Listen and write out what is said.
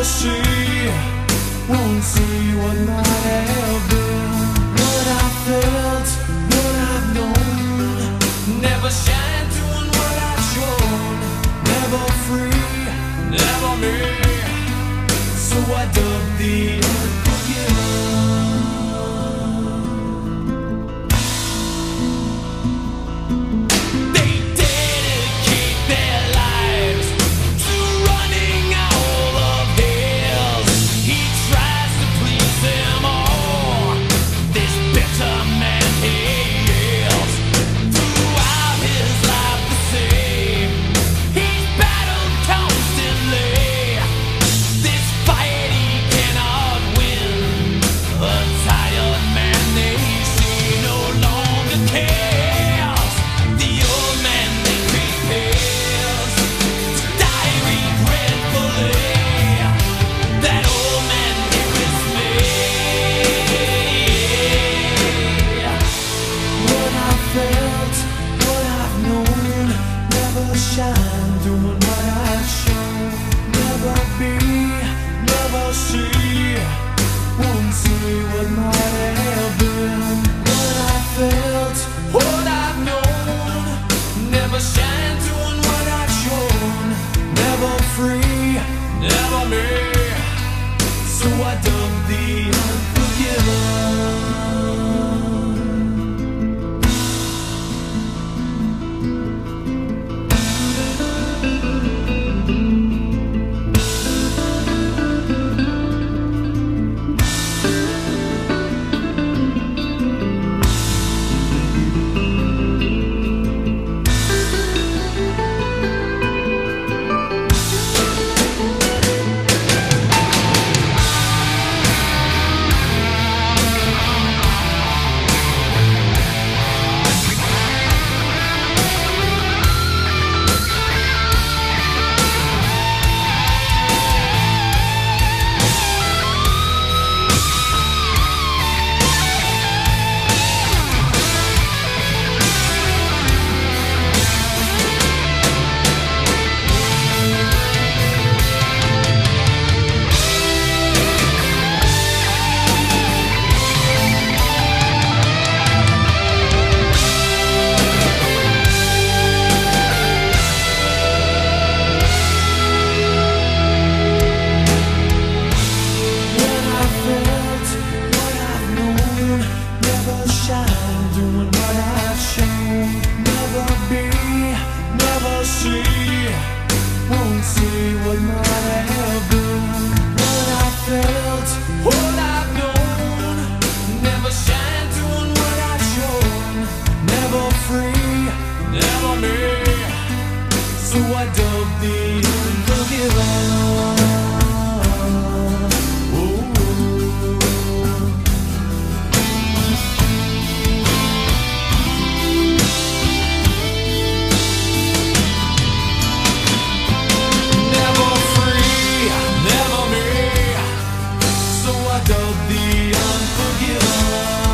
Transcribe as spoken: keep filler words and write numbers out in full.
see, won't see what might have been. What I felt, what I've known, never shine doing what I've shown. Never free, never me, so I dug the unforgiven. Shine, doing what I've shown. Never be, never see, won't see what might have been. What I felt, what I've known, never shine, doing what I've shown. Never free, never me, so I dug the unforgiven. Won't see what might have been. What I felt, what I've known, never shine doing what I've shown. Never free, never me, so I dug the unforgiven. Dug the unforgiven.